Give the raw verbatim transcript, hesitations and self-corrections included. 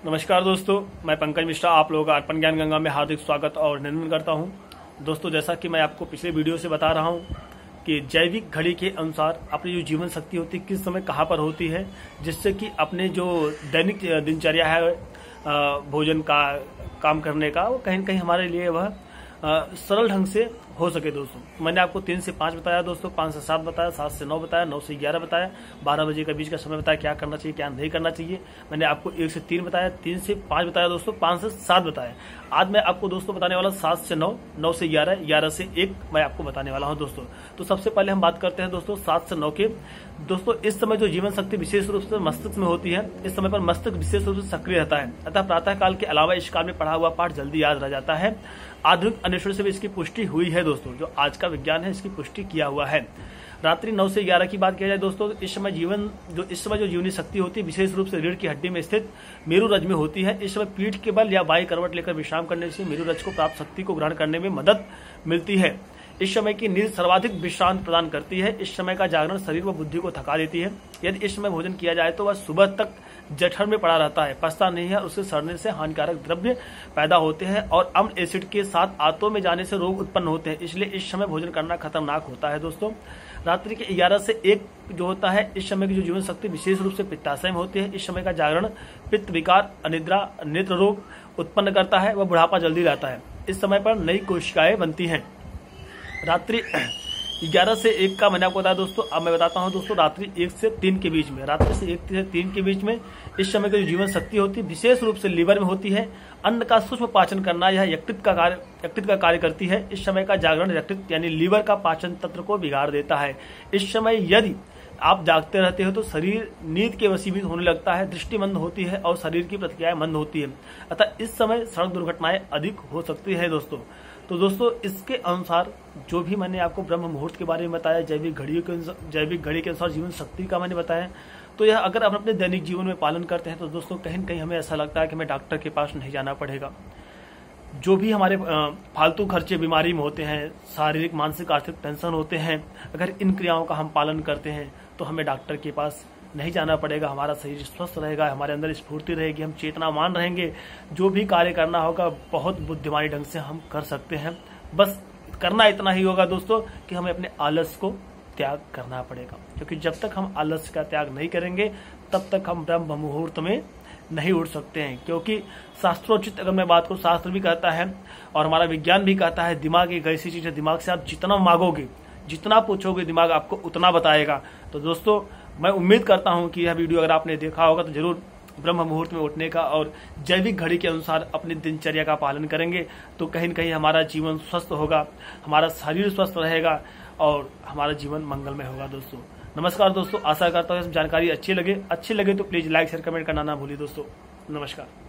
नमस्कार दोस्तों, मैं पंकज मिश्रा आप लोगों का अर्पण ज्ञान गंगा में हार्दिक स्वागत और अभिनंदन करता हूं। दोस्तों, जैसा कि मैं आपको पिछले वीडियो से बता रहा हूं कि जैविक घड़ी के अनुसार अपनी जो जीवन शक्ति होती है किस समय कहां पर होती है, जिससे कि अपने जो दैनिक दिनचर्या है भोजन का, काम करने का, वो कहीं न कहीं हमारे लिए वह सरल ढंग से हो सके। दोस्तों, मैंने आपको तीन से पाँच बताया, दोस्तों पाँच से सात बताया, सात से नौ बताया, नौ से ग्यारह बताया, बारह बजे के बीच का समय बताया क्या करना चाहिए क्या नहीं करना चाहिए। मैंने आपको एक से तीन बताया, तीन से पाँच बताया, दोस्तों पाँच से सात बताया। आज मैं आपको दोस्तों बताने वाला सात से नौ, नौ से ग्यारह, ग्यारह से एक मैं आपको बताने वाला हूं दोस्तों। तो सबसे पहले हम बात करते हैं दोस्तों सात से नौ के। दोस्तों, इस समय जो जीवन शक्ति विशेष रूप से मस्तिष्क में होती है, इस समय पर मस्तिष्क विशेष रूप से सक्रिय रहता है, अतः प्रातः काल के अलावा इस काल में पढ़ा हुआ पाठ जल्दी याद रह जाता है। आधुनिक अन्वेषण से भी इसकी पुष्टि हुई है दोस्तों, जो आज का विज्ञान है इसकी पुष्टि किया हुआ है। रात्रि नौ से ग्यारह की बात किया जाए दोस्तों, इस समय जीवन जो इस समय जो जीवनी शक्ति होती है विशेष रूप से रीढ़ की हड्डी में स्थित मेरु रज में होती है। इस समय पीठ के बल या बाई करवट लेकर विश्राम करने से मेरु रज को प्राप्त शक्ति को ग्रहण करने में मदद मिलती है। इस समय की नींद सर्वाधिक विश्रांति प्रदान करती है। इस समय का जागरण शरीर व बुद्धि को थका देती है। यदि इस समय भोजन किया जाए तो वह सुबह तक जठर में पड़ा रहता है, पचता नहीं है, उससे सड़ने से हानिकारक द्रव्य पैदा होते हैं और अम्ल एसिड के साथ आंतों में जाने से रोग उत्पन्न होते हैं, इसलिए इस समय भोजन करना खतरनाक होता है। दोस्तों, रात्रि के ग्यारह से एक जो होता है, इस समय की जो जीवन शक्ति विशेष रूप से पित्ताशय में होती है। इस समय का जागरण पित्त विकार, अनिद्रा, नेत्र रोग उत्पन्न करता है, वह बुढ़ापा जल्दी लाता है। इस समय पर नई कोशिकाएं बनती हैं। रात्रि ग्यारह से एक का मैंने आपको बताया दोस्तों। अब मैं बताता हूं दोस्तों रात्रि एक से तीन के बीच में, रात्रि से एक से तीन के बीच में इस समय की जो जीवन शक्ति होती है विशेष रूप से लीवर में होती है। अन्न का सूक्ष्म पाचन करना यह यकृत का कार्य यकृत का कार्य करती है। इस समय का जागरण यकृत यानी लीवर का पाचन तंत्र को बिगाड़ देता है। इस समय यदि आप जागते रहते हो तो शरीर नींद के वशीभूत होने लगता है, दृष्टि मंद होती है और शरीर की प्रतिक्रियाएं मंद होती है, अतः इस समय सड़क दुर्घटनाएं अधिक हो सकती है दोस्तों। तो दोस्तों, इसके अनुसार जो भी मैंने आपको ब्रह्म मुहूर्त के बारे में बताया, जैविक घड़ियों के जैविक घड़ी के अनुसार जीवन शक्ति का मैंने बताया, तो यह अगर हम अपने दैनिक जीवन में पालन करते हैं तो दोस्तों कहीं न कहीं हमें ऐसा लगता है कि हमें डॉक्टर के पास नहीं जाना पड़ेगा। जो भी हमारे फालतू खर्चे बीमारी में होते हैं, शारीरिक मानसिक आर्थिक टेंशन होते हैं, अगर इन क्रियाओं का हम पालन करते हैं तो हमें डॉक्टर के पास नहीं जाना पड़ेगा। हमारा शरीर स्वस्थ रहेगा, हमारे अंदर स्फूर्ति रहेगी, हम चेतनावान रहेंगे। जो भी कार्य करना होगा बहुत बुद्धिमानी ढंग से हम कर सकते हैं। बस करना इतना ही होगा दोस्तों कि हमें अपने आलस को त्याग करना पड़ेगा, क्योंकि जब तक हम आलस का त्याग नहीं करेंगे तब तक हम ब्रह्म मुहूर्त में नहीं उठ सकते हैं। क्योंकि शास्त्रोचित अगर मैं बात करूं, शास्त्र भी कहता है और हमारा विज्ञान भी कहता है, दिमाग एक ऐसी चीज है, दिमाग से आप जितना मांगोगे, जितना पूछोगे, दिमाग आपको उतना बताएगा। तो दोस्तों, मैं उम्मीद करता हूं कि यह वीडियो अगर आपने देखा होगा तो जरूर ब्रह्म मुहूर्त में उठने का और जैविक घड़ी के अनुसार अपनी दिनचर्या का पालन करेंगे तो कहीं न कहीं हमारा जीवन स्वस्थ होगा, हमारा शरीर स्वस्थ रहेगा और हमारा जीवन मंगलमय होगा। दोस्तों नमस्कार दोस्तों, आशा करता हूँ जानकारी अच्छी लगे अच्छी लगे तो प्लीज लाइक शेयर कमेंट करना ना भूलिए दोस्तों। नमस्कार।